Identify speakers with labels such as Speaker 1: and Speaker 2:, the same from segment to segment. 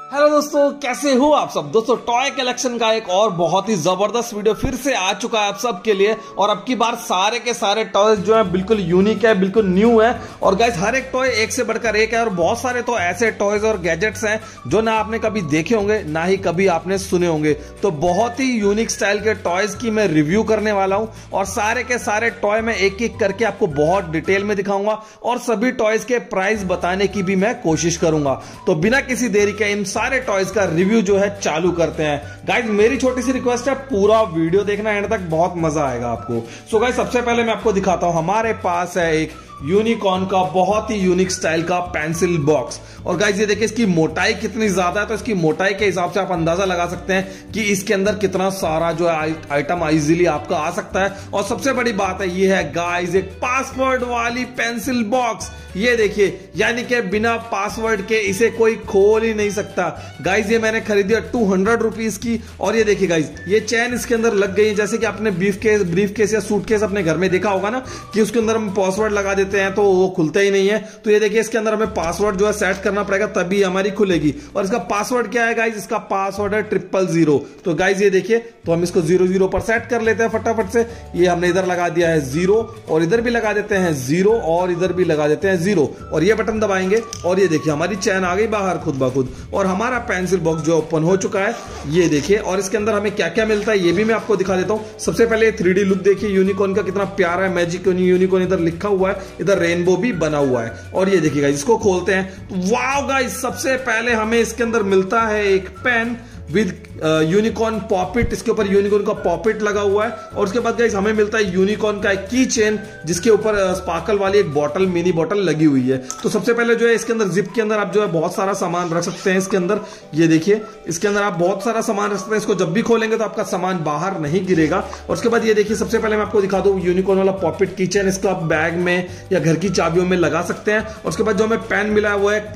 Speaker 1: Hello दोस्तों, कैसे हो आप सब। दोस्तों टॉय कलेक्शन का एक और बहुत ही जबरदस्त वीडियो फिर से आ चुका है आप सब के लिए। और अब की बार सारे के सारे टॉयज जो है बिल्कुल यूनिक है, बिल्कुल न्यू है। और गाइस हर एक टॉय एक से बढ़कर एक है और बहुत सारे तो ऐसे टॉयज और गैजेट्स हैं जो ना आपने कभी देखे होंगे ना ही कभी आपने सुने होंगे। तो बहुत ही यूनिक स्टाइल के टॉयज की मैं रिव्यू करने वाला हूं और सारे के सारे टॉय मैं एक एक करके आपको बहुत डिटेल में दिखाऊंगा और सभी टॉयज के प्राइस बताने की भी मैं कोशिश करूंगा। तो बिना किसी देरी के इन सारे टॉयज का रिव्यू जो है चालू करते हैं। गाइज मेरी छोटी सी रिक्वेस्ट है, पूरा वीडियो देखना एंड तक, बहुत मजा आएगा आपको। सो गाइज सबसे पहले मैं आपको दिखाता हूं, हमारे पास है एक यूनिकॉर्न का बहुत ही यूनिक स्टाइल का पेंसिल बॉक्स। और गाइज ये देखिए इसकी मोटाई कितनी ज्यादा है, तो इसकी मोटाई के हिसाब से आप अंदाजा लगा सकते हैं कि इसके अंदर कितना सारा जो है आइटम इजीली आपका आ सकता है। और सबसे बड़ी बात है ये है गाइज एक पासवर्ड वाली पेंसिल बॉक्स। ये देखिए, यानी कि बिना पासवर्ड के इसे कोई खोल ही नहीं सकता। गाइज ये मैंने खरीदी है 200 रुपीज की। और ये देखिए गाइज ये चैन इसके अंदर लग गई है, जैसे कि आपने ब्रीफ केस या सूटकेस अपने घर में देखा होगा ना कि उसके अंदर हम पासवर्ड लगा देते हैं तो वो खुलता ही नहीं है। तो ये देखिए इसके अंदर हमें पासवर्ड जो है सेट करना पड़ेगा तभी हमारी खुलेगी। और इसका पासवर्ड क्या है गाइज, इसका पासवर्ड है 000। तो गाइज ये देखिए, तो हम इसको 00 पर सेट कर लेते हैं फटाफट से। ये हमने इधर लगा दिया है 0 और इधर भी लगा देते हैं 0 और इधर भी लगा देते हैं 0 और ये बटन दबाएंगे और ये देखिए हमारी चैन आ गई बाहर खुद ब खुद और हमारा पेंसिल बॉक्स जो ओपन हो चुका है। ये देखिए, और इसके अंदर हमें क्या क्या मिलता है ये भी मैं आपको दिखा देता हूं। सबसे पहले 3D लुक देखिए यूनिकॉर्न का, कितना प्यारा है। मैजिक यूनिकॉर्न इधर लिखा हुआ है, इधर रेनबो भी बना हुआ है। और ये देखिए गाइस इसको खोलते हैं, वाओ गाइस सबसे पहले हमें इसके अंदर मिलता है एक पेन विद यूनिकॉर्न पॉपिट। इसके ऊपर यूनिकॉर्न का पॉपिट लगा हुआ है। और उसके बाद गाइस हमें मिलता है यूनिकॉर्न का एक की चेन जिसके ऊपर स्पार्कल वाली एक बॉटल, मिनी बॉटल लगी हुई है। तो सबसे पहले जो है इसके अंदर जिप के अंदर आप जो है बहुत सारा सामान रख सकते हैं। इसके अंदर ये देखिए, इसके अंदर आप बहुत सारा सामान रख सकते हैं। इसको जब भी खोलेंगे तो आपका सामान बाहर नहीं गिरेगा। और उसके बाद ये देखिए, सबसे पहले मैं आपको दिखा दूं यूनिकॉर्न वाला पॉपिट की चेन। इसको आप बैग में या घर की चाबियों में लगा सकते हैं। और उसके बाद जो हमें पेन मिला है वो है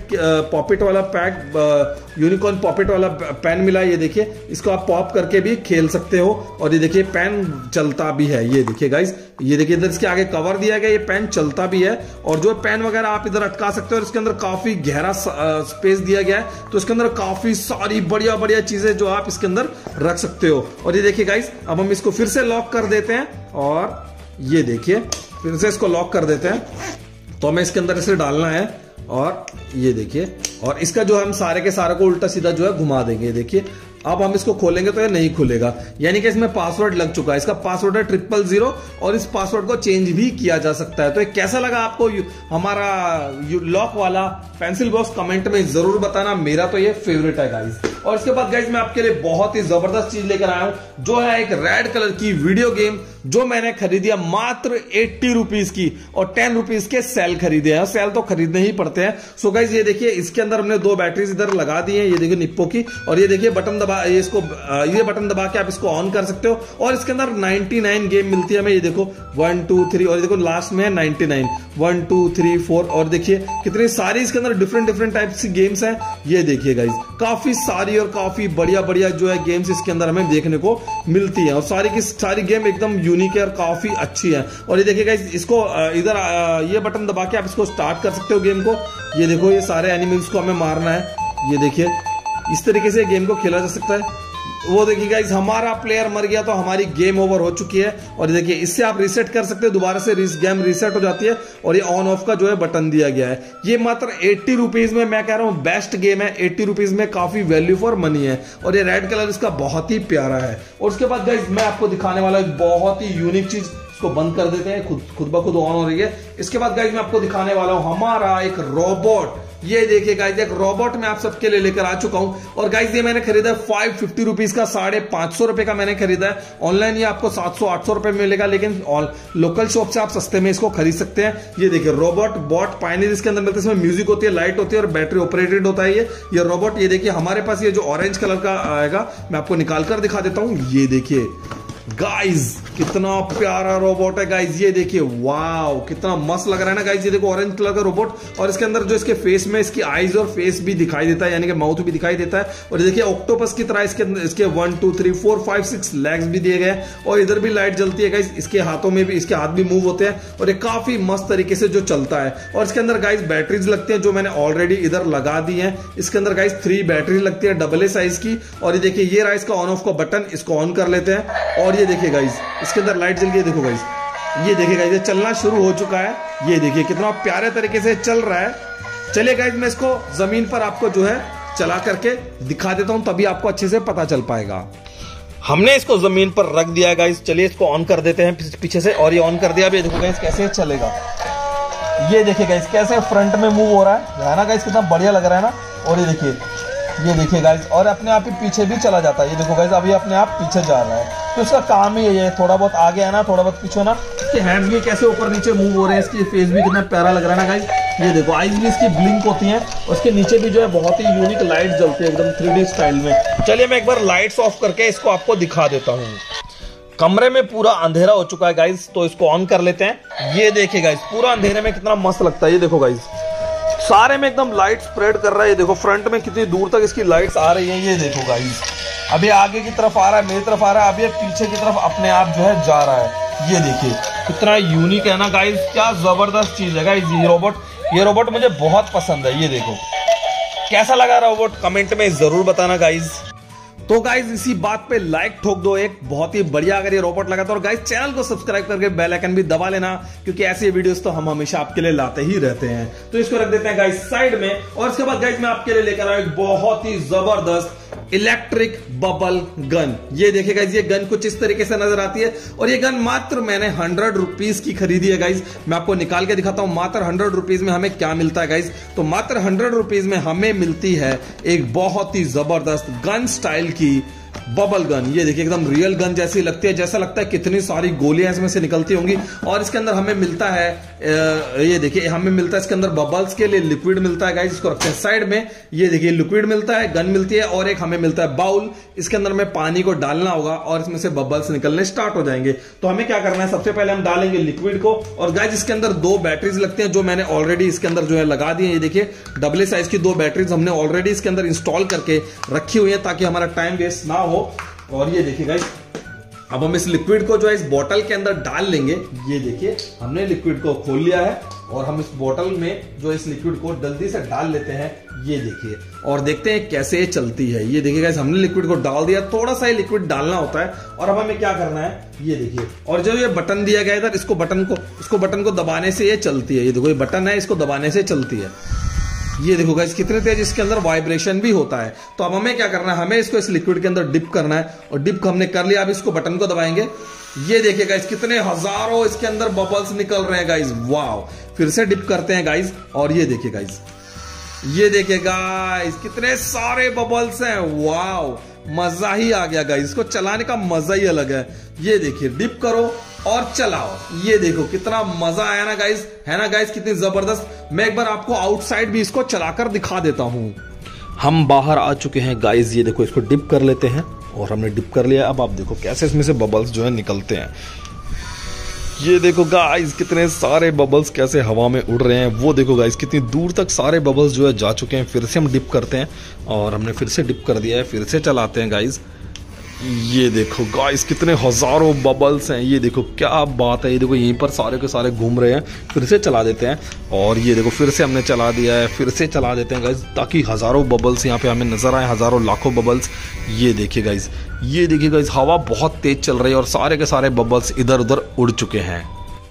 Speaker 1: पॉपिट वाला पैक, यूनिकॉर्न पॉपिट वाला पेन मिला है। ये देखिए इसको आप पॉप करके भी खेल सकते हो। और ये देखिए पेन चलता भी है। ये देखिए गाइस, ये देखिए इधर इसके आगे कवर दिया गया, ये पेन चलता भी है। और जो पेन वगैरह आप इधर अटका सकते हो। और इसके अंदर काफी गहरा स्पेस दिया गया है, तो इसके अंदर काफी सारी बढ़िया बढ़िया चीजें जो आप इसके अंदर रख सकते हो। और ये देखिए गाइस, अब हम इसको फिर से लॉक कर देते हैं और ये देखिए फिर से इसको लॉक कर देते हैं। तो हमें इसके अंदर इसे डालना है और ये देखिए, और इसका जो हम सारे के सारे को उल्टा सीधा जो है घुमा देंगे। देखिए अब हम इसको खोलेंगे तो ये नहीं खुलेगा, यानी कि इसमें पासवर्ड लग चुका है। इसका पासवर्ड है 000 और इस पासवर्ड को चेंज भी किया जा सकता है। तो ये कैसा लगा आपको हमारा लॉक वाला पेंसिल बॉक्स, कमेंट में जरूर बताना। मेरा तो ये फेवरेट है गाइस। और इसके बाद गाइस मैं आपके लिए बहुत ही जबरदस्त चीज लेकर आया हूं, जो है एक रेड कलर की वीडियो गेम जो मैंने खरीदी है मात्र 80 रुपीज की। और 10 रुपीज के सेल खरीदे हैं, सेल तो खरीदने ही पड़ते हैं। सो गाइस ये देखिए, इसके अंदर हमने 2 बैटरीज इधर लगा दी है, ये देखिए निप्पो की। और ये देखिए बटन दबा, ये बटन दबा के आप इसको ऑन कर सकते हो। और इसके अंदर 99 गेम मिलती है हमें। ये देखो 1 2 3 और ये देखो लास्ट में है 99, 1 2 3 4। और देखिए कितनी सारी इसके अंदर डिफरेंट टाइप्स की गेम्स हैं। ये देखिए गाइस काफी सारी और काफी बढ़िया बढ़िया जो है गेम्स इसके अंदर हमें देखने को मिलती है। और सारी की सारी गेम एकदम यूनिक है और काफी अच्छी है। और ये देखिए गाइस, इसको इधर ये बटन दबा के आप इसको स्टार्ट कर सकते हो गेम को। ये देखो ये सारे एनिमल्स को हमें मारना है। ये देखिए इस तरीके से गेम को खेला जा सकता है। वो देखिए गाइस, हमारा प्लेयर मर गया तो हमारी गेम ओवर हो चुकी है। और देखिए इससे आप रीसेट कर सकते हो, दोबारा से गेम रीसेट हो जाती है। और ये ऑन ऑफ का जो है बटन दिया गया है। ये मात्र 80 रुपीज में, मैं कह रहा हूं बेस्ट गेम है। 80 रुपीज में काफी वैल्यू फॉर मनी है। और ये रेड कलर इसका बहुत ही प्यारा है। और उसके बाद गाइस मैं आपको दिखाने वाला एक बहुत ही यूनिक चीज, इसको बंद कर देते हैं, खुद ब खुद ऑन हो रही है। इसके बाद गाइस मैं आपको दिखाने वाला हूं हमारा एक रोबोट। ये देखिए गाइस, एक रोबोट मैं आप सबके लिए लेकर आ चुका हूं। और गाइस ये मैंने खरीदा है 550 रुपीज का, 550 रुपए का मैंने खरीदा है। ऑनलाइन ये आपको 700-800 रुपए में मिलेगा, लेकिन लोकल शॉप से आप सस्ते में इसको खरीद सकते हैं। ये देखिए रोबोट बॉट पायनियर इसके अंदर मिलता है। इसमें म्यूजिक होती है, लाइट होती है और बैटरी ऑपरेटेड होता है ये रोबोट। ये देखिए हमारे पास ये जो ऑरेंज कलर का आएगा, मैं आपको निकाल कर दिखा देता हूं। ये देखिए गाइस कितना प्यारा रोबोट है गाइस, ये देखिए वाओ कितना मस्त लग रहा है ना गाइस। ये देखो ऑरेंज कलर का रोबोट, और इसके अंदर जो इसके फेस में इसकी आईज और फेस भी दिखाई देता है, यानी कि माउथ भी दिखाई देता है। और ये देखिए ऑक्टोपस की तरह इसके 1 2 3 4 5 6 लेग्स भी दिए गए, और इधर भी लाइट जलती है गाइस। इसके हाथों में भी, इसके हाथ भी मूव होते हैं, और ये काफी मस्त तरीके से जो चलता है। और इसके अंदर गाइस बैटरीज लगती है, जो मैंने ऑलरेडी इधर लगा दी है। इसके अंदर गाइस 3 बैटरी लगती है डबल ए साइज की। और ये देखिए ये रहा इसका ऑन ऑफ का बटन, इसको ऑन कर लेते हैं। और ये देखिए गाइस इसके अंदर लाइट जल गई, देखो गाइस, ये देखिए गाइस ये चलना शुरू हो चुका है। ये देखिए कितना प्यारे तरीके से चल रहा है। चलिए गाइस मैं इसको जमीन पर आपको जो है चला करके दिखा देता हूं, तभी आपको अच्छे से पता चल पाएगा। हमने इसको जमीन पर रख दिया है गाइस। चलिए इसको ऑन कर देते हैं पीछे से, और ये ऑन कर दिया। अब ये देखो गाइस कैसे चलेगा, ये देखिए गाइस कैसे फ्रंट में मूव हो रहा है ना गाइस, कितना बढ़िया लग रहा है ना। और ये देखिए गाइस, और अपने आप ही पीछे भी चला जाता है। ये देखो गाइस अभी अपने आप पीछे जा रहा है, तो इसका काम ही है थोड़ा बहुत आगे आना, थोड़ा बहुत पीछे ना। इसके हैंड्स भी कैसे ऊपर नीचे मूव हो रहे हैं, इसकी फेस भी कितना प्यारा लग रहा है ना गाइस। ये देखो आईज भी इसकी ब्लिंक होती हैं, और उसके नीचे भी जो है बहुत ही यूनिक लाइट जलती है एकदम 3D स्टाइल में। चलिए मैं एक बार लाइट्स ऑफ करके इसको आपको दिखा देता हूँ। कमरे में पूरा अंधेरा हो चुका है गाइस, तो इसको ऑन कर लेते हैं। ये देखिए गाइस पूरा अंधेरे में कितना मस्त लगता है। ये देखो गाइस सारे में एकदम लाइट स्प्रेड कर रहा है। ये देखो फ्रंट में कितनी दूर तक इसकी लाइट्स आ रही है। ये देखो गाइस अभी आगे की तरफ आ रहा है, मेरी तरफ आ रहा है, अभी पीछे की तरफ अपने आप जो है जा रहा है। ये देखिए कितना यूनिक है ना गाइस, क्या जबरदस्त चीज है गाइस ये रोबोट मुझे बहुत पसंद है। ये देखो कैसा लगा रोबोट, कमेंट में जरूर बताना गाइस। तो गाइज इसी बात पे लाइक ठोक दो एक, बहुत ही बढ़िया अगर ये रोबोट लगा तो। और गाइज चैनल को सब्सक्राइब करके बेल आइकन भी दबा लेना, क्योंकि ऐसी वीडियोस तो हम हमेशा आपके लिए लाते ही रहते हैं। तो इसको रख देते हैं गाइज साइड में, और इसके बाद गाइज मैं आपके लिए लेकर आया एक बहुत ही जबरदस्त इलेक्ट्रिक बबल गन। ये देखिए गाइज ये गन कुछ इस तरीके से नजर आती है, और ये गन मात्र मैंने 100 रुपीज की खरीदी है गाइज। मैं आपको निकाल के दिखाता हूं मात्र 100 रुपीज में हमें क्या मिलता है गाइज। तो मात्र 100 रुपीज में हमें मिलती है एक बहुत ही जबरदस्त गन स्टाइल की बबल गन। ये देखिए एकदम रियल गन जैसी लगती है, जैसा लगता है कितनी सारी गोलियां इसमें से निकलती होंगी। और इसके अंदर हमें मिलता है ये देखिए हमें मिलता है इसके अंदर बबल्स के लिए लिक्विड मिलता है गाइस, इसको रखते हैं साइड में। ये देखिए लिक्विड मिलता है, गन मिलती है, और एक हमें मिलता है बाउल। इसके अंदर में पानी को डालना होगा और इसमें से बबल्स निकलने स्टार्ट हो जाएंगे। तो हमें क्या करना है, सबसे पहले हम डालेंगे लिक्विड को। और गाइस इसके अंदर 2 बैटरीज लगते हैं, जो मैंने ऑलरेडी इसके अंदर जो है लगा दी है। ये देखिए डबल साइज की 2 बैटरीज हमने ऑलरेडी इसके अंदर इंस्टॉल करके रखी हुई है, ताकि हमारा टाइम वेस्ट ना हो। और ये देखिए गाइस अब हम इस लिक्विड को जो है इस बोतल के अंदर डाल लेंगे। ये देखिए हमने लिक्विड को खोल लिया है, और हम इस बोतल में जो इस लिक्विड को जल्दी से डाल लेते हैं। ये देखिए और देखते हैं कैसे ये चलती है। ये देखिए गाइस हमने लिक्विड को डाल दिया, थोड़ा सा ही लिक्विड डालना होता है। और अब हमें क्या करना है, ये देखिए, और जो ये बटन दिया गया इधर, इसको बटन को दबाने से ये चलती है। ये देखो ये बटन है, इसको दबाने से चलती है। ये देखो गाइस कितने तेज इसके अंदर वाइब्रेशन भी होता है। तो अब हमें क्या करना है, हमें इसको इस लिक्विड के अंदर डिप करना है, और डिप हमने कर लिया। अब इसको बटन को दबाएंगे। ये देखिए गाइस कितने हजारों इसके अंदर बबल्स निकल रहे हैं गाइस, वाव। फिर से डिप करते हैं गाइस, और ये देखिए गाइस, ये देखिए गाइस कितने सारे बबल्स हैं, वाव। मजा ही आ गया गाइस, इसको चलाने का मजा ही अलग है। ये देखिए डिप करो और चलाओ, ये देखो कितना मजा आया ना गाइस, है ना गाइस, कितनी जबरदस्त। मैं एक बार आपको आउटसाइड भी इसको चलाकर दिखा देता हूं। हम बाहर आ चुके हैं गाइस, ये देखो इसको डिप कर लेते हैं, और हमने डिप कर लिया। अब आप देखो कैसे इसमें से बबल्स जो है निकलते हैं। ये देखो गाइस कितने सारे बबल्स कैसे हवा में उड़ रहे हैं। वो देखो गाइस कितनी दूर तक सारे बबल्स जो है जा चुके हैं। फिर से हम डिप करते हैं, और हमने फिर से डिप कर दिया है, फिर से चलाते हैं गाइस। ये देखो गाइस कितने हजारों बबल्स हैं। ये देखो क्या बात है, ये देखो यहीं पर सारे के सारे घूम रहे हैं। फिर से चला देते हैं, और ये देखो फिर से हमने चला दिया है, फिर से चला देते हैं गाइस, ताकि हजारों बबल्स यहाँ पे हमें नजर आए, हजारों लाखों बबल्स। ये देखिए गाइस, ये देखिए गाइस हवा बहुत तेज चल रही है, और सारे के सारे बबल्स इधर उधर उड़ चुके हैं।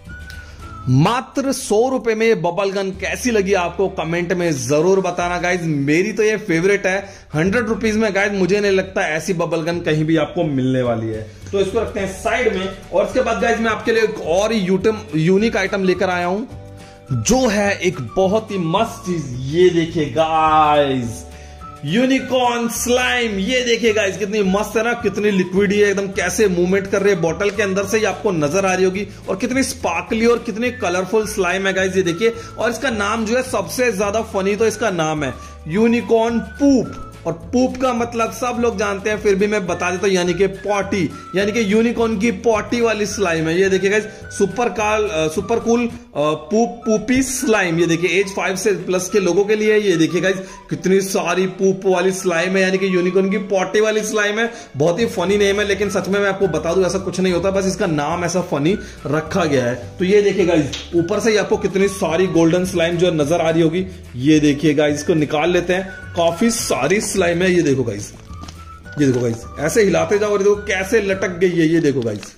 Speaker 1: मात्र 100 रुपए में ये बबल गन कैसी लगी आपको, कमेंट में जरूर बताना गाइज। मेरी तो ये फेवरेट है। 100 रुपीज में गाइज मुझे नहीं लगता ऐसी बबल गन कहीं भी आपको मिलने वाली है। तो इसको रखते हैं साइड में, और इसके बाद गाइज मैं आपके लिए एक और यूनिक आइटम लेकर आया हूं, जो है एक बहुत ही मस्त चीज। ये देखिए गाइज यूनिकॉर्न स्लाइम। ये देखिए गाइस कितनी मस्त है ना, कितनी लिक्विड है एकदम, कैसे मूवमेंट कर रही है बोतल के अंदर से, ये आपको नजर आ रही होगी। और कितनी स्पार्कली और कितनी कलरफुल स्लाइम है गाइस, ये देखिए। और इसका नाम जो है सबसे ज्यादा फनी तो इसका नाम है यूनिकॉर्न पूप। और पूप का मतलब सब लोग जानते हैं, फिर भी मैं बता देता हूं, यानी कि पॉटी, यानी कि यूनिकॉर्न की पॉटी वाली स्लाइम है। ये देखिए guys, super cool poopy slime. ये देखिए एज 5 से प्लस के लोगों के लिए। ये देखिए गाइस कितनी सारी पूप वाली स्लाइम है, यानी कि यूनिकॉर्न की पॉटी वाली स्लाइम है। बहुत ही फनी नेम है, लेकिन सच में मैं आपको बता दूं ऐसा कुछ नहीं होता, बस इसका नाम ऐसा फनी रखा गया है। तो ये देखिए गाइस, ऊपर से ही आपको कितनी सारी गोल्डन स्लाइम जो नजर आ रही होगी। ये देखिए गाइस, इसको निकाल लेते हैं, काफी सारी स्लाइम है। ये देखो गाइस, ये देखो गाइस, ऐसे हिलाते जाओ और देखो कैसे लटक गई है। ये देखो गाइस,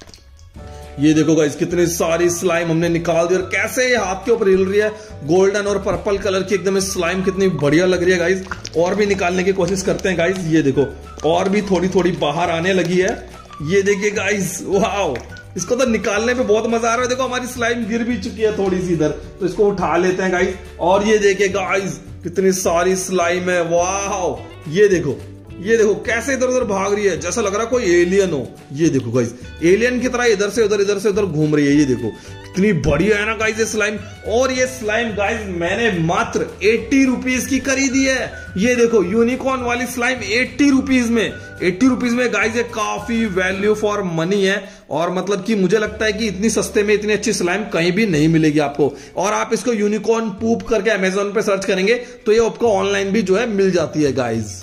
Speaker 1: ये देखो गाइस, कितनी सारी स्लाइम हमने निकाल दी और कैसे ये हाथ के ऊपर हिल रही है। गोल्डन और पर्पल कलर की एकदम स्लाइम कितनी बढ़िया लग रही है गाइस। और भी निकालने की कोशिश करते हैं गाइस। ये देखो, और भी थोड़ी थोड़ी बाहर आने लगी है। ये देखिए गाइस, वाओ, इसको तो निकालने पे बहुत मजा आ रहा है। देखो हमारी स्लाइम गिर भी चुकी है थोड़ी सी इधर, तो इसको उठा लेते हैं गाइस। और ये देखिए गाइस, कितनी सारी स्लाइम है, वाओ। ये देखो, ये देखो कैसे इधर उधर भाग रही है, जैसा लग रहा है कोई एलियन हो। ये देखो गाइस, एलियन की तरह इधर से उधर घूम रही है। ये देखो कितनी बढ़िया है ना गाइस ये स्लाइम। और ये स्लाइम गाइस मैंने मात्र 80 रुपीज की खरीदी है। ये देखो यूनिकॉर्न वाली स्लाइम 80 रुपीज में। 80 रुपीज में गाइस ये काफी वैल्यू फॉर मनी है। और मतलब कि मुझे लगता है कि इतनी सस्ते में इतनी अच्छी स्लाइम कहीं भी नहीं मिलेगी आपको। और आप इसको यूनिकॉर्न पूप करके अमेजोन पे सर्च करेंगे तो ये आपको ऑनलाइन भी जो है मिल जाती है गाइस।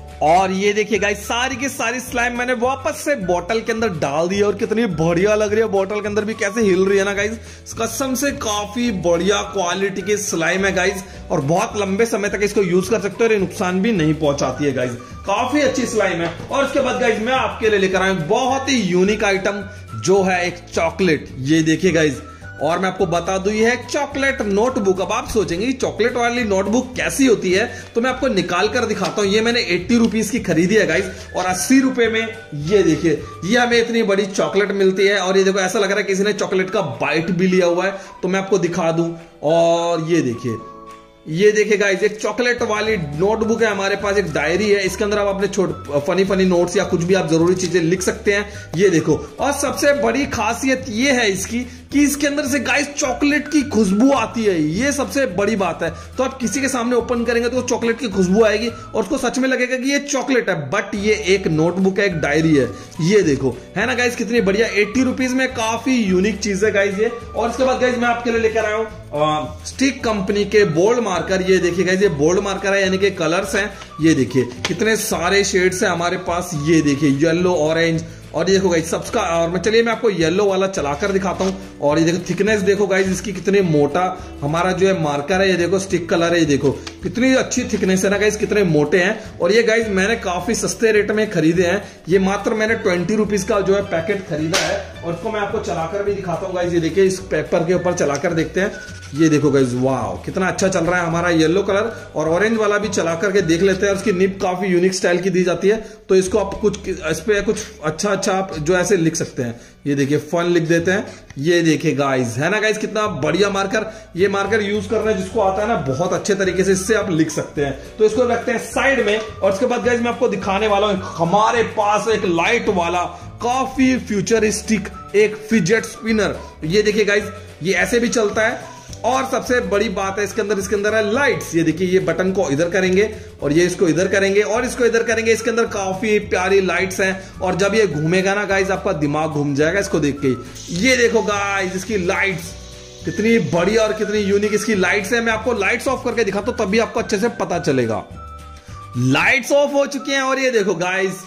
Speaker 1: और ये देखिए गाइस, सारी की सारी स्लाइम मैंने वापस से बोतल के अंदर डाल दी है और कितनी बढ़िया लग रही है। बोतल के अंदर भी कैसे हिल रही है ना गाइस, कसम से काफी बढ़िया क्वालिटी की स्लाइम है गाइस। और बहुत लंबे समय तक इसको यूज कर सकते हो और नुकसान भी नहीं पहुंचाती है गाइस। काफी अच्छी स्लाइम है। और उसके बाद गाइस मैं आपके लिए लेकर आया बहुत ही यूनिक आइटम, जो है एक चॉकलेट। ये देखिए गाइस, और मैं आपको बता दूं ये है चॉकलेट नोटबुक। अब आप सोचेंगे चॉकलेट वाली नोटबुक कैसी होती है, तो मैं आपको निकाल कर दिखाता हूं। ये मैंने 80 रुपीज की खरीदी है गाइस, और 80 रुपए में ये देखिए, ये हमें इतनी बड़ी चॉकलेट मिलती है। और ये देखो ऐसा लग रहा है किसी ने चॉकलेट का बाइट भी लिया हुआ है, तो मैं आपको दिखा दूं। और ये देखिए, ये देखिए गाइस, एक चॉकलेट वाली नोटबुक है हमारे पास, एक डायरी है। इसके अंदर आप अपने फनी फनी नोट्स या कुछ भी आप जरूरी चीजें लिख सकते हैं। ये देखो, और सबसे बड़ी खासियत ये है इसकी कि इसके अंदर से गाइस चॉकलेट की खुशबू आती है। ये सबसे बड़ी बात है। तो आप किसी के सामने ओपन करेंगे तो चॉकलेट की खुशबू आएगी और उसको सच में लगेगा कि ये चॉकलेट है, बट ये एक नोटबुक है, एक डायरी है। ये देखो, है ना गाइस, कितनी बढ़िया। 80 रुपीज में काफी यूनिक चीज है गाइस ये। और इसके बाद गाइस मैं आपके लिए लेकर आया हूं स्टिक कंपनी के बोल्ड मार्कर। ये देखिए गाइस, ये बोल्ड मार्कर है, यानी कि कलर्स हैं। ये देखिए कितने सारे शेड्स हैं हमारे पास। ये देखिए येलो, ऑरेंज, और ये देखो गाइस सबका। और मैं चलिए मैं आपको येलो वाला चलाकर दिखाता हूं। और ये देखो थिकनेस देखो गाइस इसकी, कितनी मोटा हमारा जो है मार्कर है। ये देखो स्टिक कलर है, ये देखो कितनी अच्छी थिकनेस है ना गाइस, कितने मोटे हैं। और ये गाइस मैंने काफी सस्ते रेट में खरीदे हैं। ये मात्र मैंने 20 रुपीज का जो है पैकेट खरीदा है। और इसको मैं आपको चलाकर भी दिखाता हूँ गाइस। ये देखिए, इस पेपर के ऊपर चलाकर देखते हैं। ये देखो गाइस, वाह कितना अच्छा चल रहा है हमारा येलो कलर। और ऑरेंज वाला भी चला करके देख लेते हैं। उसकी निब काफी यूनिक स्टाइल की दी जाती है, तो इसको आप कुछ इस पे कुछ अच्छा आप जो ऐसे लिख सकते हैं। ये देखिए फन लिख देते हैं। ये देखिए गाइस, है ना गाइस, कितना बढ़िया मार्कर। ये मार्कर यूज करना जिसको आता है ना बहुत अच्छे तरीके से, इससे आप लिख सकते हैं। तो इसको रखते हैं साइड में। और उसके बाद गाइस मैं आपको दिखाने वाला हूं हमारे पास एक लाइट वाला काफी फ्यूचरिस्टिक एक फिजेट स्पिनर। ये देखिए गाइस, ये ऐसे भी चलता है। और सबसे बड़ी बात है इसके अंदर है लाइट्स। ये देखिए, ये बटन को इधर करेंगे और ये इसको इधर करेंगे और इसको इधर करेंगे। इसके अंदर काफी प्यारी लाइट्स हैं। और जब ये घूमेगा ना गाइस, आपका दिमाग घूम जाएगा इसको देख के। ये देखो गाइस, इसकी लाइट्स कितनी बढ़िया और कितनी यूनिक इसकी लाइट्स है। मैं आपको लाइट्स ऑफ करके दिखाता हूं, तभी आपको अच्छे से पता चलेगा। लाइट्स ऑफ हो चुकी हैं। और ये देखो गाइस,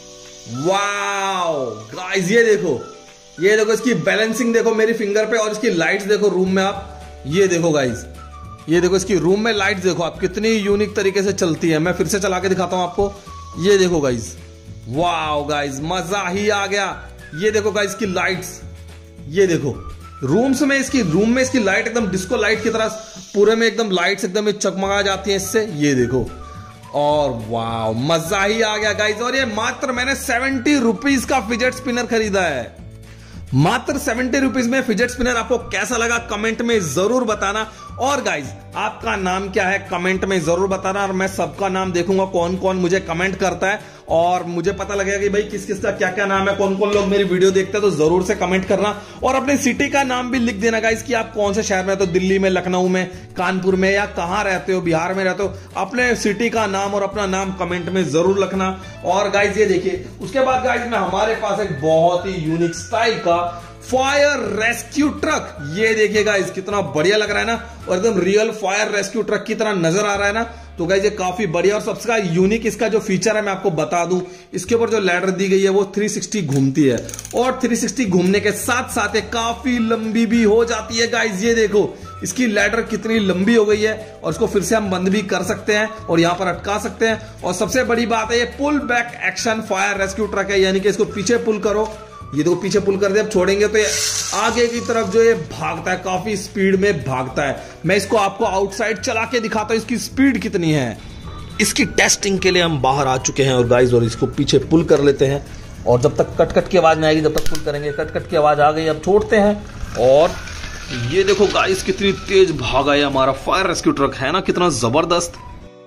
Speaker 1: वाओ गाइस, ये देखो इसकी बैलेंसिंग देखो मेरी फिंगर पे। और इसकी लाइट्स देखो रूम में आप। ये देखो गाइस, ये देखो इसकी रूम में लाइट्स देखो आप, कितनी यूनिक तरीके से चलती है। मैं फिर से चला के दिखाता हूं आपको। ये देखो गाइस, वाओ गाइस, मजा ही आ गया। ये देखो गाइस की लाइट्स, ये देखो रूम में इसकी लाइट एकदम डिस्को लाइट की तरह पूरे में एकदम लाइट्स एकदम चकमगा जाती है इससे। ये देखो, और वाओ मजा ही आ गया गाइस। और ये मात्र मैंने 70 रुपीज का फिजेट स्पिनर खरीदा है। मात्र 70 रुपीज में फिजेट स्पिनर। आपको कैसा लगा कमेंट में जरूर बताना। और गाइज आपका नाम क्या है कमेंट में जरूर बताना, और मैं सबका नाम देखूंगा कौन कौन मुझे कमेंट करता है, और मुझे पता लगेगा कि भाई किस किस का क्या क्या नाम है, कौन कौन लोग मेरी वीडियो देखते हैं। तो जरूर से कमेंट करना और अपनी सिटी का नाम भी लिख देना गाइज कि आप कौन से शहर में, तो दिल्ली में, लखनऊ में, कानपुर में, या कहां रहते हो, बिहार में रहते हो, अपने सिटी का नाम और अपना नाम कमेंट में जरूर लिखना। और गाइज ये देखिए, उसके बाद गाइज में हमारे पास एक बहुत ही यूनिक स्टाइल का फायर रेस्क्यू ट्रक, ये देखिएगा इस कितना बढ़िया लग रहा है ना, और एकदम रियल फायर रेस्क्यू ट्रक की तरह नजर आ रहा है ना। तो गाइस ये काफी बढ़िया, और सबसे यूनिक इसका जो फीचर है मैं आपको बता दूं, इसके ऊपर जो लैडर दी गई है वो 360 घूमती है, और 360 घूमने के साथ साथ ये काफी लंबी भी हो जाती है। गाइस ये देखो इसकी लैडर कितनी लंबी हो गई है, और इसको फिर से हम बंद भी कर सकते हैं और यहां पर अटका सकते हैं। और सबसे बड़ी बात है ये pull back action fire rescue truck है, यानी कि इसको पीछे पुल करो, ये देखो पीछे पुल कर दे, अब छोड़ेंगे तो ये आगे की तरफ जो ये भागता है, काफी स्पीड में भागता है। मैं इसको आपको आउटसाइड चला के दिखाता हूं इसकी स्पीड कितनी है। इसकी टेस्टिंग के लिए हम बाहर आ चुके हैं और गाइस, और इसको पीछे पुल कर लेते हैं, और जब तक कट कट की आवाज नहीं आएगी जब तक पुल करेंगे। कट कट की आवाज आ गई, अब छोड़ते हैं, और ये देखो गाइस कितनी तेज भागा है हमारा फायर रेस्क्यू ट्रक, है ना कितना जबरदस्त।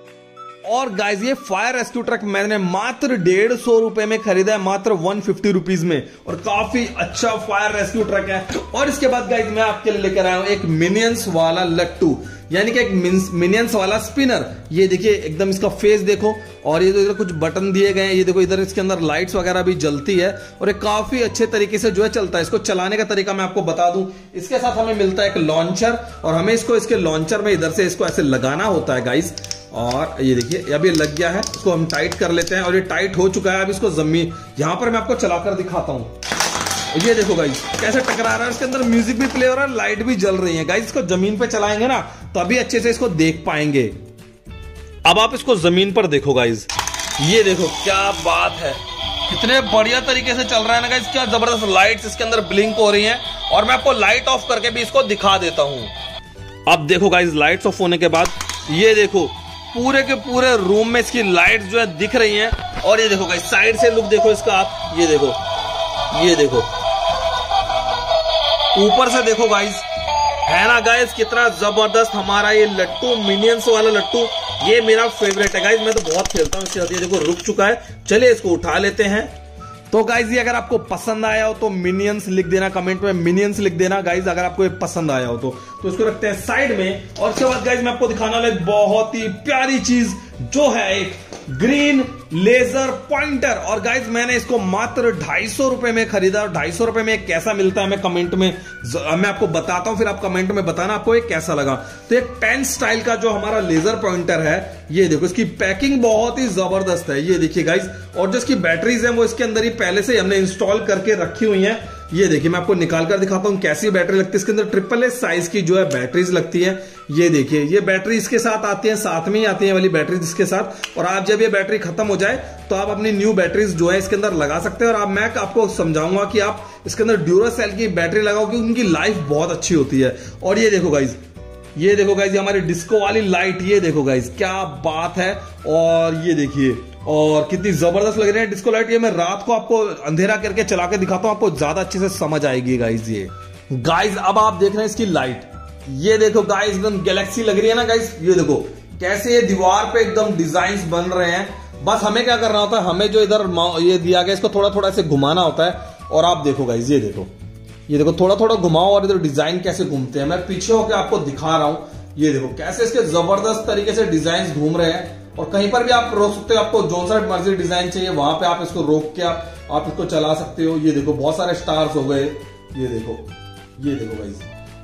Speaker 1: और गाइस ये फायर रेस्क्यू ट्रक मैंने मात्र 150 रुपए में खरीदा है, मात्र 150 रुपीज में, और काफी अच्छा फायर रेस्क्यू ट्रक है। और इसके बाद गाइस मैं आपके लिए लेकर आया हूं एक मिनियंस वाला लट्टू, यानी कि एक मिनियंस वाला स्पिनर। ये देखिए एकदम इसका फेस देखो, और ये तो इधर कुछ बटन दिए गए हैं, ये देखो इधर इसके अंदर लाइट्स वगैरह भी जलती है, और ये काफी अच्छे तरीके से जो है चलता है। इसको चलाने का तरीका मैं आपको बता दूं, इसके साथ हमें मिलता है एक लॉन्चर, और हमें इसको इसके लॉन्चर में इधर से इसको ऐसे लगाना होता है गाइस। और ये देखिए अब ये लग गया है, इसको हम टाइट कर लेते हैं, और ये टाइट हो चुका है। अब इसको जमीन यहां पर मैं आपको चलाकर दिखाता हूं, ये देखो गाइस कैसे टकरा रहा है, इसके अंदर म्यूजिक भी प्ले हो रहा है, लाइट भी जल रही है। गाइस इसको जमीन पे चलाएंगे ना तभी अच्छे से इसको देख पाएंगे। अब आप इसको जमीन पर देखो गाइस, ये देखो क्या बात है, कितने बढ़िया तरीके से चल रहा है ना गाइस, क्या जबरदस्त लाइट्स इसके अंदर ब्लिंक हो रही हैं। और मैं आपको लाइट ऑफ करके भी इसको दिखा देता हूं। अब देखो गाइस लाइट्स ऑफ होने के बाद ये देखो पूरे के पूरे रूम में इसकी लाइट्स जो है दिख रही हैं। और ये देखो गाइस साइड से लुक देखो इसका आप, ये देखो, ये देखो ऊपर से देखो गाइस, है ना गाइस कितना जबरदस्त हमारा ये लट्टू, मिनियंस वाला लट्टू, ये मेरा फेवरेट है गाइस, मैं तो बहुत खेलता हूँ इसके साथ। ये देखो रुक चुका है, चलिए इसको उठा लेते हैं। तो गाइज ये अगर आपको पसंद आया हो तो मिनियंस लिख देना कमेंट में, मिनियंस लिख देना गाइज अगर आपको ये पसंद आया हो तो इसको रखते हैं साइड में। और उसके बाद गाइज मैं आपको दिखाने वाला एक बहुत ही प्यारी चीज जो है एक ग्रीन लेजर पॉइंटर। और गाइज मैंने इसको मात्र 250 रुपए में खरीदा, और 250 रुपए में कैसा मिलता है मैं कमेंट में मैं आपको बताता हूं, फिर आप कमेंट में बताना आपको ये कैसा लगा। तो एक पेन स्टाइल का जो हमारा लेजर पॉइंटर है, ये देखो इसकी पैकिंग बहुत ही जबरदस्त है, ये देखिए गाइज। और जो इसकी बैटरीज है वो इसके अंदर ही पहले से हमने इंस्टॉल करके रखी हुई है। ये देखिए मैं आपको निकाल कर दिखाता हूं कैसी बैटरी लगती है। इसके अंदर AAA साइज की जो है बैटरीज लगती है। ये देखिए ये बैटरी इसके साथ आती है, साथ में ही आती है वाली बैटरी इसके साथ। और आप जब ये बैटरी खत्म हो जाए तो आप अपनी न्यू बैटरीज जो है इसके अंदर लगा सकते हैं। और अब मैं आपको समझाऊंगा कि आप इसके अंदर ड्यूरासेल की बैटरी लगाओ कि उनकी लाइफ बहुत अच्छी होती है। और ये देखो गाइज, ये देखो गाइज हमारी डिस्को वाली लाइट, ये देखो गाइज क्या बात है। और ये देखिए और कितनी जबरदस्त लग रही है डिस्को लाइट। ये मैं रात को आपको अंधेरा करके चला के दिखाता हूं, आपको ज्यादा अच्छे से समझ आएगी गाइज। ये गाइज अब आप देख रहे हैं इसकी लाइट, ये देखो गाइज एकदम गैलेक्सी लग रही है ना गाइज। ये देखो कैसे ये दीवार पे एकदम डिजाइन बन रहे हैं। बस हमें क्या करना होता है, हमें जो इधर ये दिया गया इसको थोड़ा थोड़ा से घुमाना होता है। और आप देखो गाइज, ये देखो थोड़ा थोड़ा घुमाओ और इधर डिजाइन कैसे घूमते हैं। मैं पीछे होकर आपको दिखा रहा हूं, ये देखो कैसे इसके जबरदस्त तरीके से डिजाइन घूम रहे हैं। और कहीं पर भी आप रोक सकते हो, आपको जो सा मर्जी डिजाइन चाहिए वहां पे आप इसको रोक के आप इसको चला सकते हो। ये देखो बहुत सारे स्टार्स हो गए, ये देखो गाइस,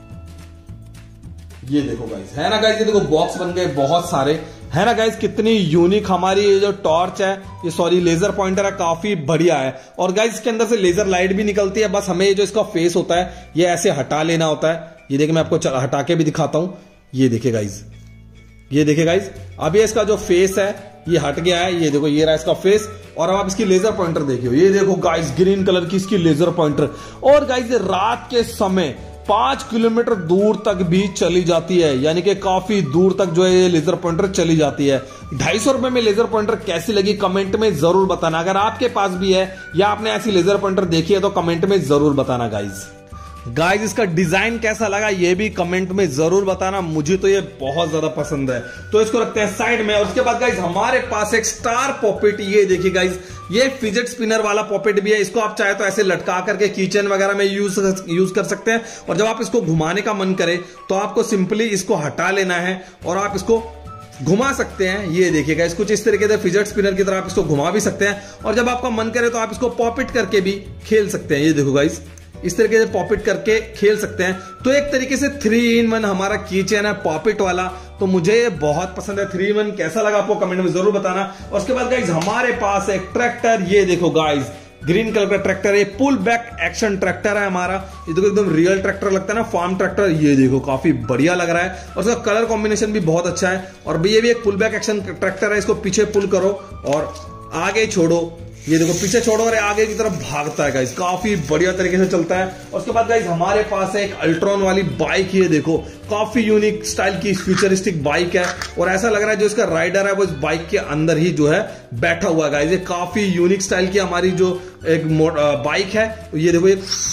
Speaker 1: ये देखो गाइस, है ना गाइस। ये देखो बॉक्स बन गए बहुत सारे, है ना गाइस। कितनी यूनिक हमारी ये जो टॉर्च है, ये सॉरी लेजर पॉइंटर है, काफी बढ़िया है। और गाइस इसके अंदर से लेजर लाइट भी निकलती है। बस हमें ये जो इसका फेस होता है ये ऐसे हटा लेना होता है। ये देखिए मैं आपको हटा के भी दिखाता हूं, ये देखिए गाइस, ये देखिए गाइस अब ये इसका जो फेस है ये हट गया है। ये देखो ये रहा इसका फेस। और अब आप इसकी लेजर पॉइंटर देखियो, ये देखो गाइस ग्रीन कलर की इसकी लेजर पॉइंटर। और गाइस ये रात के समय 5 किलोमीटर दूर तक भी चली जाती है, यानी कि काफी दूर तक जो है ये लेजर पॉइंटर चली जाती है। 250 रुपए में लेजर पॉइंटर कैसी लगी कमेंट में जरूर बताना। अगर आपके पास भी है या आपने ऐसी लेजर पॉइंटर देखी है तो कमेंट में जरूर बताना गाइस। गाइस इसका डिजाइन कैसा लगा ये भी कमेंट में जरूर बताना, मुझे तो ये बहुत ज्यादा पसंद है। तो इसको रखते हैं साइड में। और उसके बाद गाइस हमारे पास एक स्टार पॉपेट, ये देखिए गाइस, ये फिजेट स्पिनर वाला पॉपेट भी है। इसको आप चाहे तो ऐसे लटका करके किचन वगैरह में यूज कर सकते हैं। और जब आप इसको घुमाने का मन करे तो आपको सिंपली इसको हटा लेना है और आप इसको घुमा सकते हैं। ये देखिए गाइस, कुछ इस तरीके से फिजेट स्पिनर की तरह आप इसको घुमा भी सकते हैं। और जब आपका मन करे तो आप इसको पॉपेट करके भी खेल सकते हैं। ये देखो गाइस, इस तरीके से पॉपेट करके खेल सकते हैं। तो एक तरीके से 3-in-1 हमारा कीचेन है पॉपेट वाला। तो मुझे ये बहुत पसंद है। 3-in-1 कैसा लगा आपको कमेंट में जरूर बताना। और उसके बाद गाइस हमारे पास एक ट्रैक्टर, ये देखो गाइस, ग्रीन कलर का ट्रैक्टर है, पुल बैक एक्शन ट्रैक्टर है हमारा। ये देखो एकदम रियल ट्रैक्टर लगता है ना, फार्म ट्रैक्टर। ये देखो काफी बढ़िया लग रहा है और उसका कलर कॉम्बिनेशन भी बहुत अच्छा है। और ये भी एक पुल बैक एक्शन ट्रैक्टर है। इसको पीछे पुल करो और आगे छोड़ो, ये देखो पीछे छोड़ो और आगे की तरफ भागता है गाइस, काफी बढ़िया तरीके से चलता है। और उसके बाद गाइस हमारे पास है एक अल्ट्रॉन वाली बाइक, ये देखो काफी यूनिक स्टाइल की फ्यूचरिस्टिक बाइक है। और ऐसा लग रहा है जो इसका राइडर है वो इस बाइक के अंदर ही जो है बैठा हुआ है गाइस। ये काफी यूनिक स्टाइल की हमारी जो एक बाइक है। ये देखो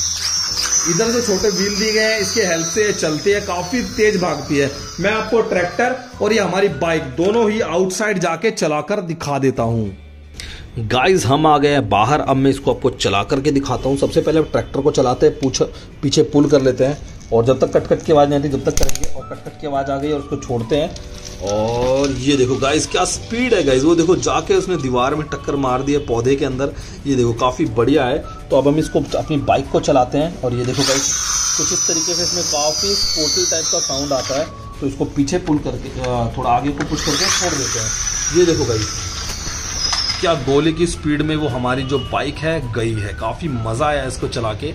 Speaker 1: इधर से छोटे व्हील दिए गए हैं, इसके हेल्प से चलती है, काफी तेज भागती है। मैं आपको ट्रैक्टर और ये हमारी बाइक दोनों ही आउटसाइड जाके चलाकर दिखा देता हूं। गाइस हम आ गए हैं बाहर, अब मैं इसको आपको चला करके दिखाता हूँ। सबसे पहले ट्रैक्टर को चलाते हैं, पीछे पुल कर लेते हैं और जब तक कट की आवाज़ नहीं आती जब तक करेंगे। और कट की आवाज़ आ गई और उसको छोड़ते हैं। और ये देखो गाइस क्या स्पीड है गाइस, वो देखो जाके उसने दीवार में टक्कर मार दी है पौधे के अंदर। ये देखो काफ़ी बढ़िया है। तो अब हम इसको अपनी बाइक को चलाते हैं और ये देखो गाइस कुछ इस तरीके से इसमें काफ़ी स्पोर्टी टाइप का साउंड आता है। तो इसको पीछे पुल करके थोड़ा आगे को पुश करके छोड़ देते हैं। ये देखो गाइस क्या गोले की स्पीड में वो हमारी जो बाइक है गई है। काफी मजा आया इसको चला के।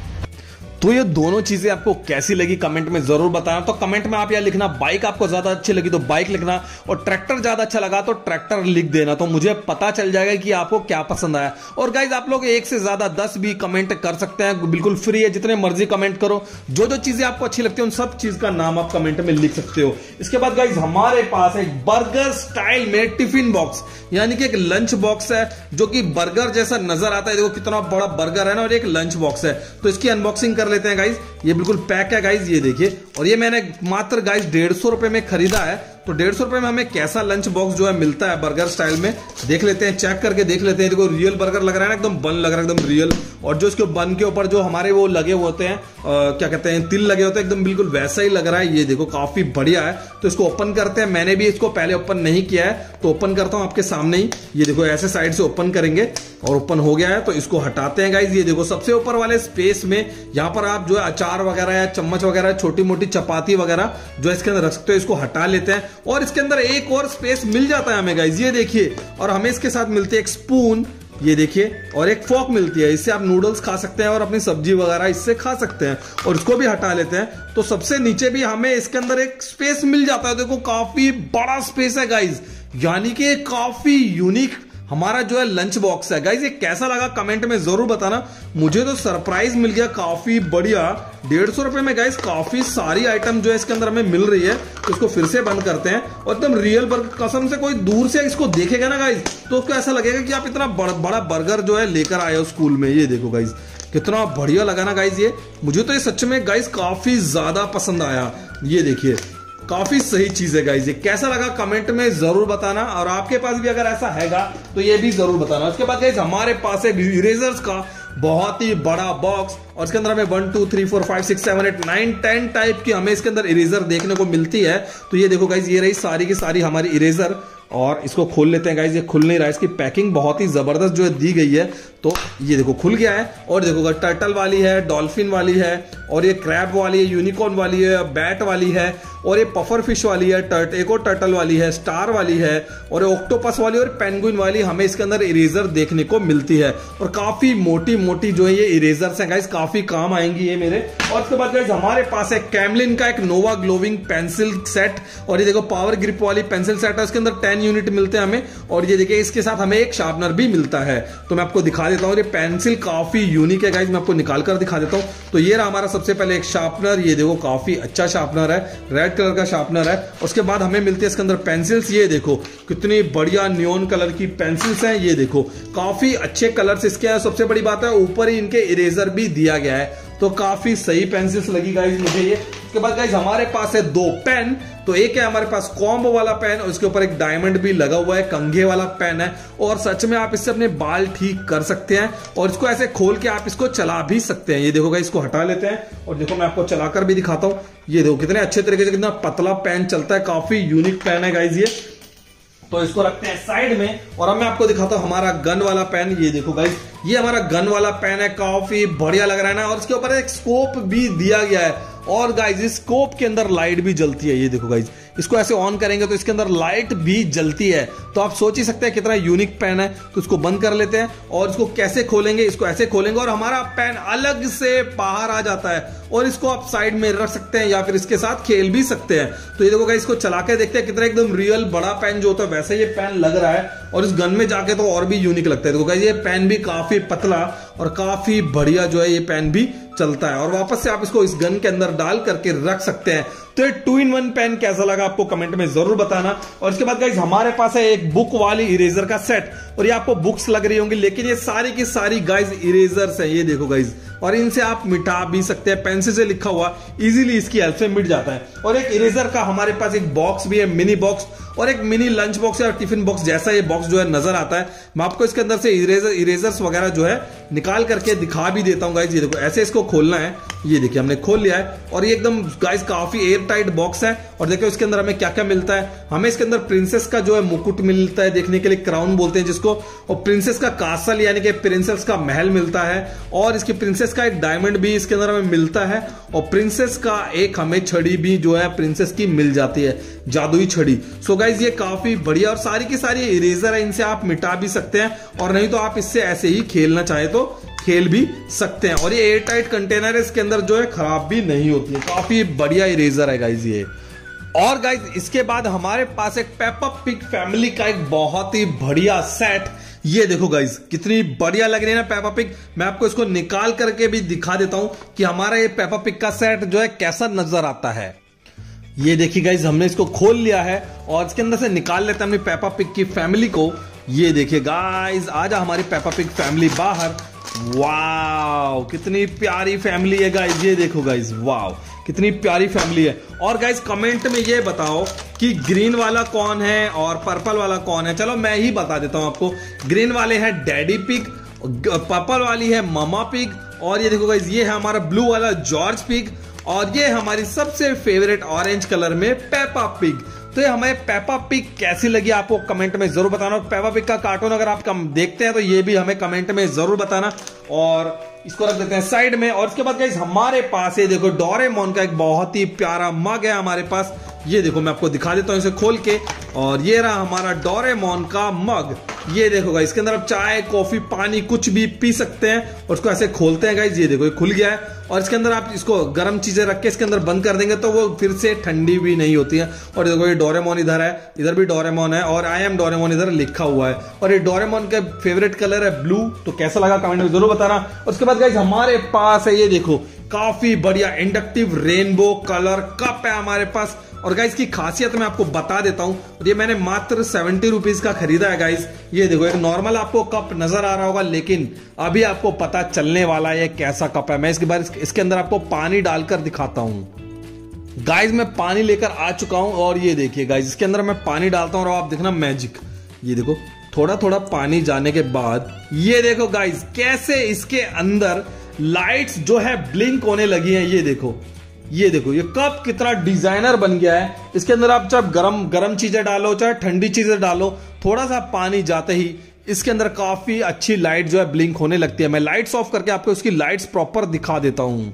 Speaker 1: तो ये दोनों चीजें आपको कैसी लगी कमेंट में जरूर बताना। तो कमेंट में आप यहाँ लिखना बाइक आपको ज्यादा अच्छी लगी तो बाइक लिखना, और ट्रैक्टर ज्यादा अच्छा लगा तो ट्रैक्टर लिख देना। तो मुझे पता चल जाएगा कि आपको क्या पसंद आया। और गाइज आप लोग 1 से ज्यादा 10 भी कमेंट कर सकते हैं, बिल्कुल फ्री है, जितने मर्जी कमेंट करो। जो चीजें आपको अच्छी लगती है उन सब चीज का नाम आप कमेंट में लिख सकते हो। इसके बाद गाइज हमारे पास एक बर्गर स्टाइल में टिफिन बॉक्स, यानी कि एक लंच बॉक्स है जो कि बर्गर जैसा नजर आता है। देखो कितना बड़ा बर्गर है ना, और एक लंच बॉक्स है। तो इसकी अनबॉक्सिंग कर लेते हैं गाइज। ये बिल्कुल पैक है गाइज, ये देखिए। और ये मैंने मात्र गाइज 150 रुपए में खरीदा है। तो 150 रुपए में हमें कैसा लंच बॉक्स जो है मिलता है बर्गर स्टाइल में, देख लेते हैं, चेक करके देख लेते हैं। देखो रियल बर्गर लग रहा है ना, एकदम बन लग रहा है, एकदम रियल। और जो इसके बन के ऊपर जो हमारे वो लगे होते हैं, क्या कहते हैं, तिल लगे होते हैं, एकदम बिल्कुल वैसा ही लग रहा है। ये देखो काफी बढ़िया है। तो इसको ओपन करते हैं। मैंने भी इसको पहले ओपन नहीं किया है तो ओपन करता हूं आपके सामने ही। ये देखो ऐसे साइड से ओपन करेंगे और ओपन हो गया है। तो इसको हटाते हैं गाइज। ये देखो सबसे ऊपर वाले स्पेस में यहाँ पर आप जो है अचार वगैरह या चम्मच वगैरह, छोटी मोटी चपाती वगैरह जो इसके अंदर रख सकते हो, इसको हटा लेते हैं। और इसके अंदर एक और स्पेस मिल जाता है हमें गाइज, ये देखिए। और हमें इसके साथ मिलती है एक स्पून, ये देखिए, और एक फोक मिलती है। इससे आप नूडल्स खा सकते हैं और अपनी सब्जी वगैरह इससे खा सकते हैं। और इसको भी हटा लेते हैं। तो सबसे नीचे भी हमें इसके अंदर एक स्पेस मिल जाता है। देखो काफी बड़ा स्पेस है गाइज, यानी कि काफी यूनिक हमारा जो है लंच बॉक्स है गाइज। ये कैसा लगा कमेंट में जरूर बताना। मुझे तो सरप्राइज मिल गया, काफी बढ़िया। 150 रुपए में गाइज काफी सारी आइटम जो है इसके अंदर हमें मिल रही है। तो इसको फिर से बंद करते हैं और एकदम रियल बर्गर, कसम से कोई दूर से इसको देखेगा ना गाइज तो उसको ऐसा लगेगा कि आप इतना बड़ा बर्गर जो है लेकर आए हो स्कूल में। ये देखो गाइज कितना बढ़िया लगा ना गाइज। ये मुझे तो ये सच में गाइज काफी ज्यादा पसंद आया। ये देखिए काफी सही चीज है गाइज। ये कैसा लगा कमेंट में जरूर बताना। और आपके पास भी अगर ऐसा हैगा तो ये भी जरूर बताना। उसके बाद गाइज हमारे पास है इरेजर्स का बहुत ही बड़ा बॉक्स। और इसके अंदर हमें 1 2 3 4 5 6 7 8 9 10 टाइप की हमें इसके अंदर इरेजर देखने को मिलती है। तो ये देखो गाइज, ये रही सारी की सारी हमारी इरेजर। और इसको खोल लेते हैं गाइज। ये खुल नहीं रहा है, इसकी पैकिंग बहुत ही जबरदस्त जो है दी गई है। तो ये देखो खुल गया है। और देखो टर्टल वाली है, डॉल्फिन वाली है, और ये क्रैब वाली है, यूनिकॉर्न वाली है, बैट वाली है, और ये पफर फिश वाली है, एक और टर्टल वाली है, स्टार वाली है, और ये ऑक्टोपस वाली और पेंगुइन वाली हमें इसके अंदर इरेजर देखने को मिलती है। और काफी मोटी मोटी जो है ये इरेजर्स हैं गाइज, काफी काम आएंगी ये मेरे। और उसके बाद गाइज हमारे पास है कैमलिन का एक नोवा ग्लोविंग पेंसिल सेट। और ये देखो पावर ग्रिप वाली पेंसिल सेट है, उसके अंदर 10 यूनिट मिलते हैं हमें। और ये देखिए इसके साथ हमें एक शार्पनर भी मिलता है। तो मैं आपको दिखा देता हूँ। ये पेंसिल काफी यूनिक है गाइज, मैं आपको निकाल कर दिखा देता हूँ। तो ये रहा हमारा सबसे पहले एक शार्पनर। ये देखो काफी अच्छा शार्पनर है, रेड कलर का शार्पनर है। उसके बाद हमें मिलती है इसके अंदर पेंसिल्स। ये देखो कितनी बढ़िया नियॉन कलर की पेंसिल्स हैं। ये देखो काफी अच्छे कलर्स इसके हैं। सबसे बड़ी बात है ऊपर ही इनके इरेजर भी दिया गया है। तो काफी सही पेंसिल्स लगी गाइज मुझे ये। उसके बाद गाइज हमारे पास है 2 पेन, तो एक है हमारे पास कॉम्ब वाला पेन और इसके ऊपर एक डायमंड भी लगा हुआ है, कंघे वाला पेन है और सच में आप इससे अपने बाल ठीक कर सकते हैं और इसको ऐसे खोल के आप इसको चला भी सकते हैं। ये देखो गाइज, इसको हटा लेते हैं और देखो मैं आपको चलाकर भी दिखाता हूं। ये देखो कितने अच्छे तरीके से कितना पतला पेन चलता है, काफी यूनिक पेन है गाइज ये। तो इसको रखते हैं साइड में और अब मैं आपको दिखाता हूं हमारा गन वाला पेन। ये देखो गाइज, ये हमारा गन वाला पेन है, काफी बढ़िया लग रहा है ना, और इसके ऊपर एक स्कोप भी दिया गया है और गाइज इस स्कोप के अंदर लाइट भी जलती है। ये देखो गाइज, इसको ऐसे ऑन करेंगे तो इसके अंदर लाइट भी जलती है। तो आप सोच ही सकते हैं कितना यूनिक पेन है। तो इसको बंद कर लेते हैं और इसको कैसे खोलेंगे, इसको ऐसे खोलेंगे और हमारा पेन अलग से बाहर आ जाता है और इसको आप साइड में रख सकते हैं या फिर इसके साथ खेल भी सकते हैं। तो ये देखो गाइस, इसको चला के देखते हैं कितना एकदम रियल बड़ा पेन जो होता है वैसे ये पेन लग रहा है और इस गन में जाके तो और भी यूनिक लगता है। देखो गाइस, ये पेन भी काफी पतला और काफी बढ़िया जो है ये पेन भी चलता है और वापस से आप इसको इस गन के अंदर डाल करके रख सकते हैं। तो ये 2-in-1 पेन कैसा लगा आपको कमेंट में जरूर बताना। और इसके बाद गाइज हमारे पास है एक बुक वाली इरेजर का सेट और ये आपको बुक्स लग रही होंगी लेकिन ये सारी की सारी गाइज इरेजर्स है। ये देखो गाइज, और इनसे आप मिटा भी सकते हैं, पेंसिल से लिखा हुआ इजीली इसकी हेल्प से मिट जाता है। और एक इरेजर का हमारे पास एक बॉक्स भी है, मिनी बॉक्स और एक मिनी लंच बॉक्स है और टिफिन बॉक्स जैसा ये बॉक्स जो है नजर आता है। मैं आपको इसके अंदर से इरेजर्स वगैरह जो है निकाल करके दिखा भी देता हूं गाइज। ये देखो, ऐसे इसको खोलना है। ये देखिए हमने खोल लिया है और ये एकदम गाइज काफी एयर टाइट बॉक्स है। और देखो इसके अंदर हमें क्या क्या मिलता है। हमें इसके अंदर प्रिंसेस का जो है मुकुट मिलता है, देखने के लिए क्राउन बोलते हैं जिसको, और प्रिंसेस का कासल यानी कि प्रिंसेस का महल मिलता है और इसकी प्रिंसेस का एक डायमंड भी इसके अंदर हमें मिलता है और प्रिंसेस का एक हमें छड़ी भी जो है प्रिंसेस की मिल जाती है, जादुई छड़ी। सो गाइज ये काफी बढ़िया और सारी की सारी इरेजर है, इनसे आप मिटा भी सकते हैं और नहीं तो आप इससे ऐसे ही खेलना चाहे तो खेल भी सकते हैं। और ये एयर टाइट कंटेनर है, इसके अंदर जो है खराब भी नहीं होती है, काफी बढ़िया इरेजर है गाइज ये। और गाइज इसके बाद हमारे पास एक पेपा पिग फैमिली का एक बहुत ही बढ़िया सेट। ये देखो गाइज कितनी बढ़िया लग रही है ना पेपा पिग। मैं आपको इसको निकाल करके भी दिखा देता हूं कि हमारा ये पेपा पिग का सेट जो है कैसा नजर आता है। ये देखिए गाइज, हमने इसको खोल लिया है और इसके अंदर से निकाल लेते हैं अपनी पेपा पिग की फैमिली को। ये देखिए गाइज, आजा हमारी पेपा पिग फैमिली बाहर। वाव, कितनी प्यारी फैमिली है गाइज। ये देखो गाइज, वाव कितनी प्यारी फैमिली है। और गाइज कमेंट में ये बताओ कि ग्रीन वाला कौन है और पर्पल वाला कौन है। चलो मैं ही बता देता हूं आपको। ग्रीन वाले है डैडी पिग, पर्पल वाली है ममा पिग और ये देखो गाइज ये है हमारा ब्लू वाला जॉर्ज पिग और ये हमारी सबसे फेवरेट ऑरेंज कलर में पेपा पिग। तो ये हमें पेपा पिग कैसी लगी आपको कमेंट में जरूर बताना। पेपा पिग का कार्टून अगर आप देखते हैं तो ये भी हमें कमेंट में जरूर बताना। और इसको रख देते हैं साइड में। और इसके बाद गाइस हमारे पास ये देखो डोरेमोन का एक बहुत ही प्यारा मग है हमारे पास। ये देखो मैं आपको दिखा देता हूं इसे खोल के। और ये रहा हमारा डोरेमोन का मग। ये देखो गाइस, इसके अंदर आप चाय कॉफी पानी कुछ भी पी सकते हैं। और उसको ऐसे खोलते हैं गाइस, ये देखो ये खुल गया है। और इसके अंदर आप इसको गर्म चीजें रख के इसके अंदर बंद कर देंगे तो वो फिर से ठंडी भी नहीं होती है। और देखो ये डोरेमोन इधर है, इधर भी डोरेमोन है और आई एम डोरेमोन इधर लिखा हुआ है। और ये डोरेमोन का फेवरेट कलर है ब्लू। तो कैसा लगा कमेंट में जरूर बताना। उसके बाद गाइस हमारे पास है ये देखो काफी बढ़िया इंडक्टिव रेनबो कलर कप है हमारे पास। और गाइस की खासियत मैं आपको बता देता हूं। और ये मैंने मात्र 70 रुपीज का खरीदा है गाइस। ये देखो एक नॉर्मल आपको कप नजर आ रहा होगा, लेकिन अभी आपको पता चलने वाला है ये कैसा कप है। मैं इसके बाद इसके अंदर आपको पानी डालकर दिखाता हूं। गाइस मैं पानी लेकर आ चुका हूं और ये देखिए गाइस इसके अंदर मैं पानी डालता हूं और आप देखना मैजिक। ये देखो थोड़ा थोड़ा पानी जाने के बाद ये देखो गाइस कैसे इसके अंदर लाइट्स जो है ब्लिंक होने लगी हैं। ये देखो ये कप कितना डिजाइनर बन गया है। इसके अंदर आप चाहे गरम चीजें डालो चाहे ठंडी चीजें डालो, थोड़ा सा पानी जाते ही इसके अंदर काफी अच्छी लाइट जो है ब्लिंक होने लगती है। मैं लाइट्स ऑफ करके आपको इसकी लाइट्स प्रॉपर दिखा देता हूं।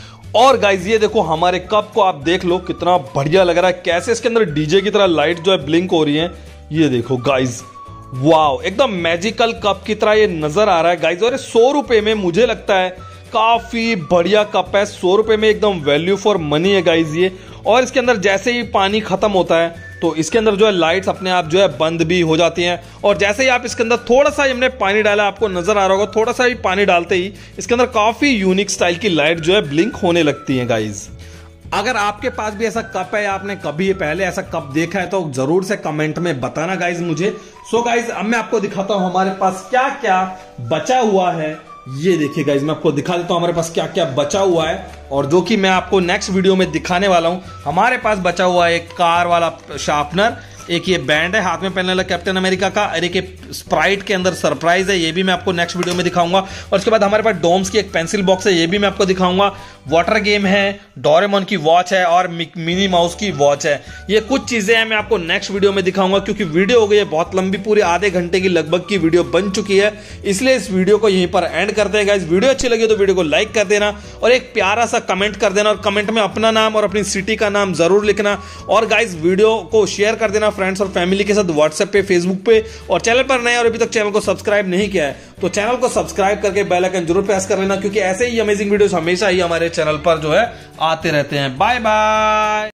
Speaker 1: और गाइज ये देखो हमारे कप को आप देख लो कितना बढ़िया लग रहा है, कैसे इसके अंदर डीजे की तरह लाइट जो है ब्लिंक हो रही है। ये देखो गाइज वाओ, एकदम मैजिकल कप की तरह ये नजर आ रहा है गाइज। और 100 रुपए में मुझे लगता है काफी बढ़िया कप है। 100 रुपए में एकदम वैल्यू फॉर मनी है गाइज ये। और इसके अंदर जैसे ही पानी खत्म होता है तो इसके अंदर जो है लाइट्स अपने आप जो है बंद भी हो जाती हैं। और जैसे ही आप इसके अंदर थोड़ा सा हमने पानी डाला, आपको नजर आ रहा होगा, थोड़ा सा ही पानी डालते ही इसके अंदर काफी यूनिक स्टाइल की लाइट जो है ब्लिंक होने लगती है गाइज। अगर आपके पास भी ऐसा कप है या आपने कभी पहले ऐसा कप देखा है तो जरूर से कमेंट में बताना गाइज मुझे। सो गाइज अब मैं आपको दिखाता हूं हमारे पास क्या क्या बचा हुआ है ये देखिए गाइज, मैं आपको दिखा देता हूं हमारे पास क्या क्या बचा हुआ है, और जो कि मैं आपको नेक्स्ट वीडियो में दिखाने वाला हूं। हमारे पास बचा हुआ है एक कार वाला शार्पनर, एक ये बैंड है हाथ में पहनने वाला कैप्टन अमेरिका का, और एक स्प्राइट के अंदर सरप्राइज है, ये भी मैं आपको नेक्स्ट वीडियो में दिखाऊंगा। और उसके बाद हमारे पास डोम्स की एक पेंसिल बॉक्स है, ये भी मैं आपको दिखाऊंगा। वाटर गेम है, डोरेमोन की वॉच है, और मिनी माउस की वॉच है। ये कुछ चीजें हैं, मैं आपको नेक्स्ट वीडियो में दिखाऊंगा, क्योंकि वीडियो हो गई है बहुत लंबी, पूरी आधे घंटे की लगभग की वीडियो बन चुकी है, इसलिए इस वीडियो को यहीं पर एंड करते हैं गाइस। वीडियो अच्छी लगी तो वीडियो को लाइक कर देना और एक प्यारा सा कमेंट कर देना, और कमेंट में अपना नाम और अपनी सिटी का नाम जरूर लिखना। और गाइस वीडियो को शेयर कर देना फ्रेंड्स और फैमिली के साथ व्हाट्सएप पे, फेसबुक पे। और चैनल पर नए और अभी तक चैनल को सब्सक्राइब नहीं किया है तो चैनल को सब्सक्राइब करके बेल आइकन जरूर प्रेस कर लेना, क्योंकि ऐसे ही अमेजिंग वीडियोस हमेशा ही हमारे चैनल पर जो है आते रहते हैं। Bye bye.